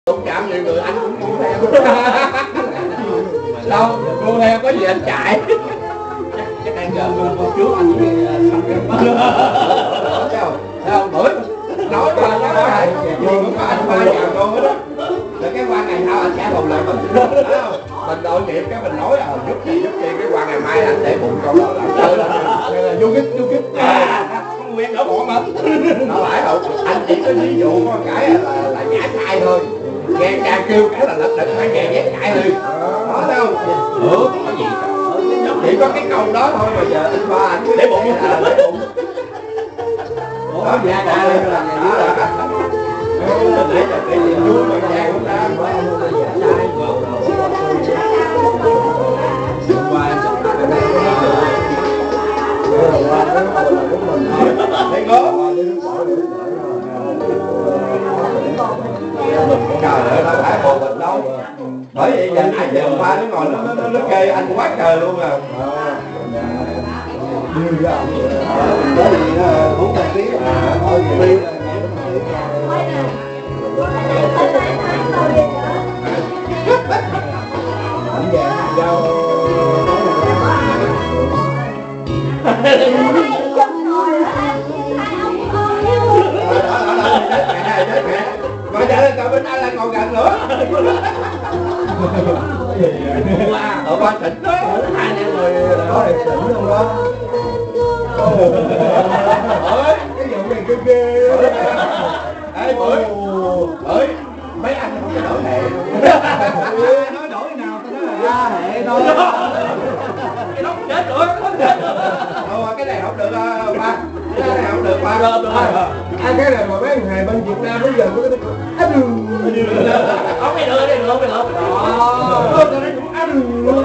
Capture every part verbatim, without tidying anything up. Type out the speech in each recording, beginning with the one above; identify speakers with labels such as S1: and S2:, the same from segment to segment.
S1: Đụng chạm nhiều người anh cũng mua theo. Đâu, mua theo có gì anh chạy. Chắc chắc đang chờ mua mua trước anh với xong cái bắt. Thấy không? Thấy không? Bữa nói qua nó nói này, gì cũng có anh ba nhà cô hết á. Rồi cái qua ngày sau anh trả thù lại mình. Thấy không? Mình đội nghiệp cái mình nói ờ giúp gì giúp gì cái qua ngày mai anh để bụng con đó làm chơi là vô kích vô kích. Không quen đỡ bỏ mất. Nó phải không? Anh chỉ có ví dụ có cái là là nhả sai thôi. Nghe cha kêu cái là lập tức phải nghe nhét chạy liền. Đó thấy không? Ừ, có gì chỉ có cái câu đó thôi mà giờ anh ba anh cứ để bụng là để bụng. Ủa dạ đã lên là nhà dưới là để cho cái gì vui mà nhà cũng ta qua em thấy có trời ơi đâu phải một mình đâu. Bởi vậy giờ nãy giờ qua nó ngồi nó nó nó kê anh quá trời luôn à. Như vậy đó thì bốn trăm ký à thôi gì anh về giao mà trả lên cậu bên anh lại còn gần nữa. Ở ba tỉnh đó hai anh người đó là tỉnh luôn đó. Ơi cái vụ này ghê ghê. Ê bữa ơi mấy anh không có đổi hệ. Nói đổi cái nào tao nói là ra hệ thôi. Cái đó chết rồi không chết. Thôi cái này không được ba. Cái này không được ba. Ai cái này mà mấy thằng hề bên Việt Nam bây giờ có cái không mày được đây được mày được đó tao nói cũng ăn luôn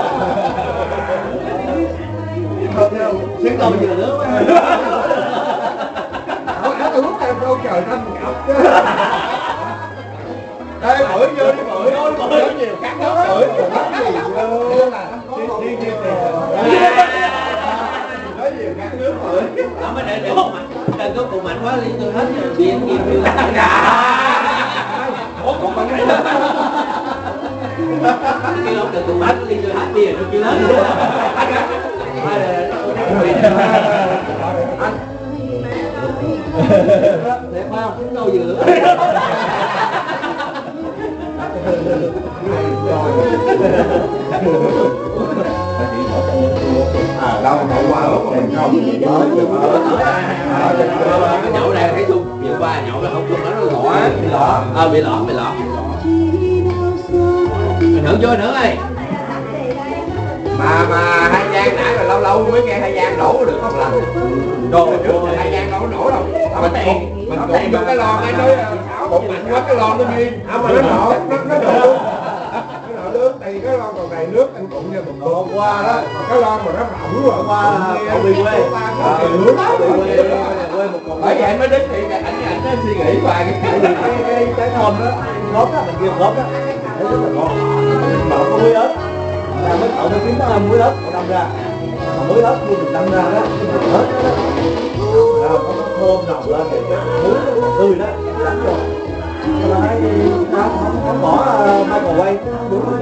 S1: xuyên tao bây giờ nữa không đã tôi lúc em đâu trời thăm ngọc chứ đây bưởi vô đi bưởi bưởi nhiều khác đó bưởi đi đi đi nói nhiều khác nước bưởi không có để để đừng có cùng mạnh quá đi tôi hết rồi bia kia bia ủa còn bằng này đó cái lúc đừng cùng mạnh đi tôi hết bia được chưa lớn anh đẹp không cũng đâu vừa à đâu hậu quả lúc mà mình không cái nhậu này thấy không vừa qua nhậu nó không không nó lọ bị lọ à bị lọ bị lọ mình thử vô nữa ơi mà mà hai Giang nãy là lâu lâu mới nghe hai Giang nổ được không là đồ hai Giang đâu có nổ đâu mình tiền mình tiền vô cái lon ấy nói bụng mạnh quá cái lon nó nghiêng à mà nó nổ nó nó nổ nước thì cái lon còn đầy nước anh cũng như một hôm qua đó cái lon mà nó rỗng rồi qua cậu đi quê quê một còn bởi vậy anh mới đến thì anh anh nó suy nghĩ hoài cái cái cái cái thơm đó ngót á mình kêu ngót á nó rất là ngon mình mở cái muối ớt là mới cậu mới kiếm nó muối ớt cậu đâm ra mà muối ớt khi mình đâm ra đó mình ớt đó nó thơm nồng lên thì cái muối nó còn tươi đó đánh rồi mà thấy không không bỏ microwave đúng rồi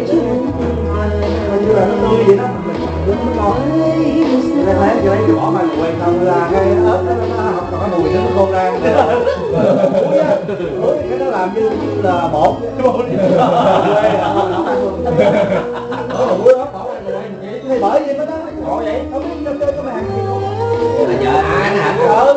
S1: như là nó tươi vậy đó mình đúng nó ngon nên thấy cho lấy bỏ microwave xong ra cái ớt nó không còn cái mùi nó khô ra muối cái nó làm như là bột thì bởi vì nó đó ngộ vậy không biết chơi chơi có mày ăn gì không là giờ ai nó hạnh ừ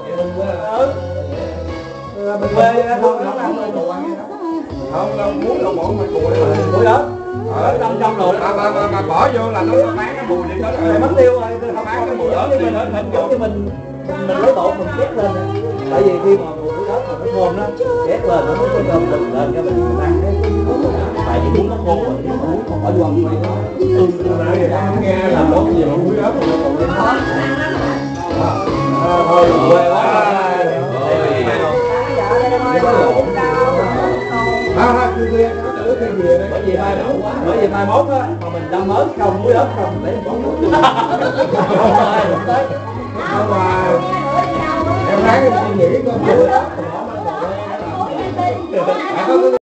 S1: ừ mình quê thôi nó ăn đồ ăn không đâu muốn đâu bỏ mà cùi mà cùi đó ở trong trong rồi mà mà mà, mà bỏ vô là nó bán cái mùi đi hết rồi mất tiêu rồi không bán cái mùi đó thì mình mình giống như mình mình lấy bột mình chét lên tại vì khi mà mùi đó mà nó thơm đó chét lên nó mới có thơm đừng lên cho mình ăn cái tại vì muốn nó khô rồi nhưng mà muốn còn bỏ vô ăn nó ương nãy giờ nghe làm món gì mà muối ớt mà còn lên hết thôi quê quá bởi vì mai bởi vì mai mốt á mà mình đâm mới không muối ớt không để món nước không tới không mà em thấy suy nghĩ con muối ớt Phải có